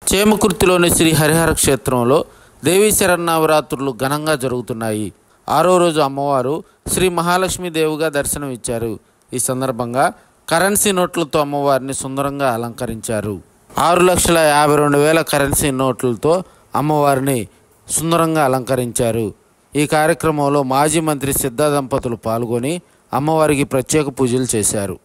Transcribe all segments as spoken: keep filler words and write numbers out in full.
చేమకుర్తిలోని శ్రీ హరిహర క్షేత్రంలో దేవీ శరన్నవరాత్రులు ఘనంగా జరుగుతున్నాయి. ఆరో రోజు అమ్మవారు శ్రీ మహాలక్ష్మీదేవిగా దర్శనమిచ్చారు. ఈ సందర్భంగా కరెన్సీ నోట్లతో అమ్మవారిని సుందరంగా అలంకరించారు. ఆరు లక్షల యాభై రెండు వేల కరెన్సీ నోట్లతో అమ్మవారిని సుందరంగా అలంకరించారు. ఈ కార్యక్రమంలో మాజీ మంత్రి సిద్ధా దంపతులు పాల్గొని అమ్మవారికి ప్రత్యేక పూజలు చేశారు.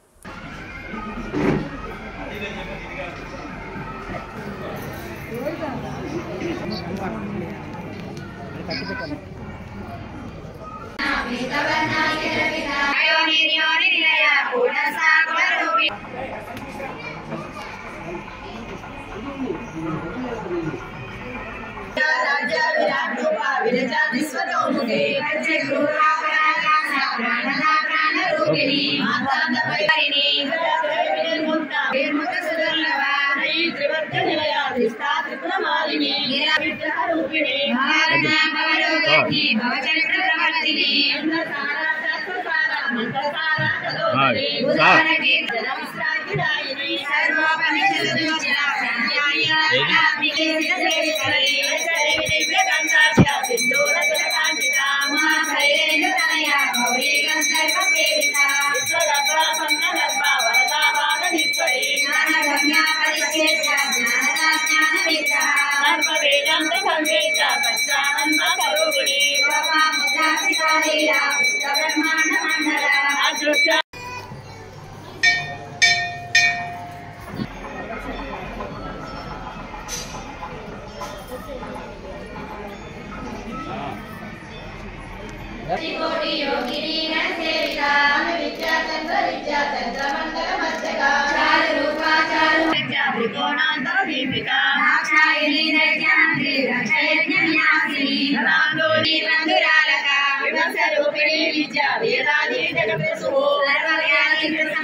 విద్యా వేదాది జగత్సు సర్వవ్యాధి